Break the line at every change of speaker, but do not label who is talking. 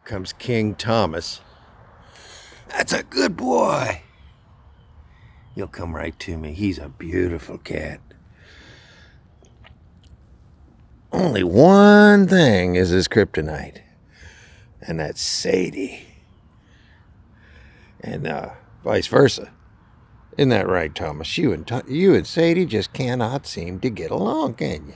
Comes King Thomas. That's a good boy. He'll come right to me. He's a beautiful cat. Only one thing is his kryptonite, and that's Sadie. And vice versa. Isn't that right, Thomas? You and Sadie just cannot seem to get along, can you?